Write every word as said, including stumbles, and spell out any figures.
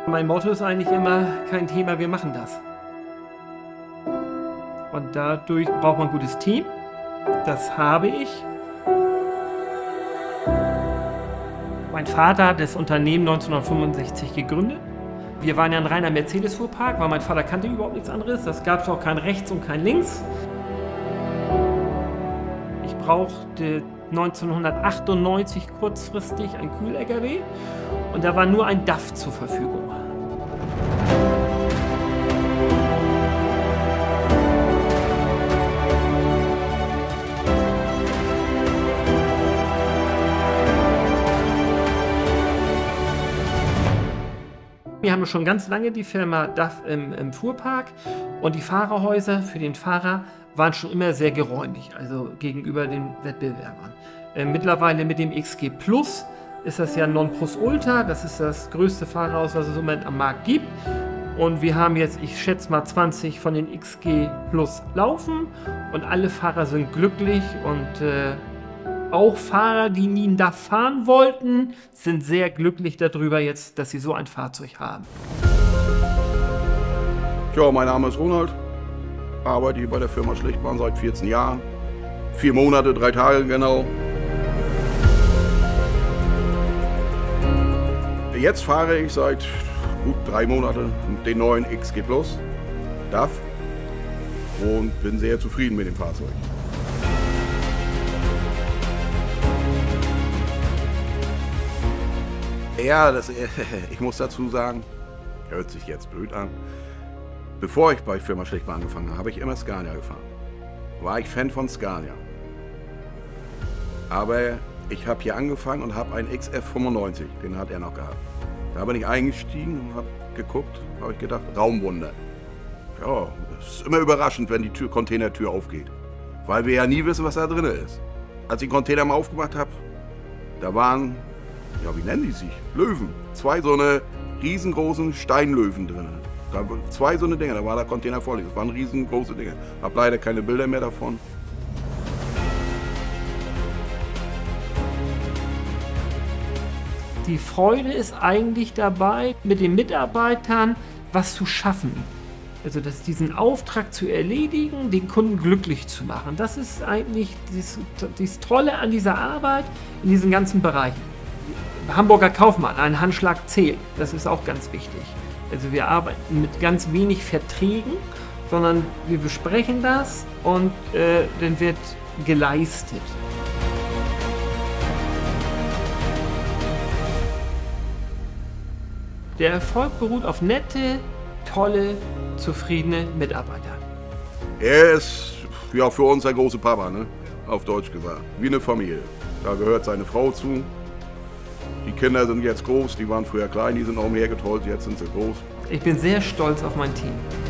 Mein Motto ist eigentlich immer, kein Thema, wir machen das. Und dadurch braucht man ein gutes Team. Das habe ich. Mein Vater hat das Unternehmen neunzehnhundertfünfundsechzig gegründet. Wir waren ja ein reiner Mercedes-Fuhrpark, weil mein Vater kannte überhaupt nichts anderes. Das gab es auch kein Rechts und kein Links. Ich brauchte neunzehnhundertachtundneunzig kurzfristig ein Kühl-L K W und da war nur ein D A F zur Verfügung. Wir haben schon ganz lange die Firma D A F im, im Fuhrpark und die Fahrerhäuser für den Fahrer waren schon immer sehr geräumig, also gegenüber den Wettbewerbern. Äh, mittlerweile mit dem X G Plus ist das ja Nonplusultra, das ist das größte Fahrerhaus, was es im Moment am Markt gibt. Und wir haben jetzt, ich schätze mal, zwanzig von den X G Plus laufen und alle Fahrer sind glücklich und äh, auch Fahrer, die nie einen D A F fahren wollten, sind sehr glücklich darüber jetzt, dass sie so ein Fahrzeug haben. Ja, mein Name ist Ronald, arbeite hier bei der Firma Schlichtbahn seit vierzehn Jahren. Vier Monate, drei Tage genau. Jetzt fahre ich seit gut drei Monaten den neuen X G Plus D A F und bin sehr zufrieden mit dem Fahrzeug. Ja, das, ich muss dazu sagen, hört sich jetzt blöd an. Bevor ich bei Firma Schlichtbahn angefangen habe, habe ich immer Scania gefahren. War ich Fan von Scania. Aber ich habe hier angefangen und habe einen X F fünfundneunzig, den hat er noch gehabt. Da bin ich eingestiegen und habe geguckt, habe ich gedacht, Raumwunder. Ja, es ist immer überraschend, wenn die Tür, Containertür aufgeht. Weil wir ja nie wissen, was da drin ist. Als ich den Container mal aufgemacht habe, da waren, ja, wie nennen die sich? Löwen. Zwei so eine riesengroßen Steinlöwen drin. Da waren zwei so eine Dinger, da war der Container voll. Das waren riesengroße Dinge. Hab leider keine Bilder mehr davon. Die Freude ist eigentlich dabei, mit den Mitarbeitern was zu schaffen. Also das, diesen Auftrag zu erledigen, den Kunden glücklich zu machen. Das ist eigentlich das, das Tolle an dieser Arbeit in diesen ganzen Bereichen. Hamburger Kaufmann, ein Handschlag zählt. Das ist auch ganz wichtig. Also wir arbeiten mit ganz wenig Verträgen, sondern wir besprechen das und äh, dann wird geleistet. Der Erfolg beruht auf nette, tolle, zufriedene Mitarbeiter. Er ist ja für uns der große Papa, ne? Auf Deutsch gesagt. Wie eine Familie. Da gehört seine Frau zu. Die Kinder sind jetzt groß, die waren früher klein, die sind auch umhergetrollt, jetzt sind sie groß. Ich bin sehr stolz auf mein Team.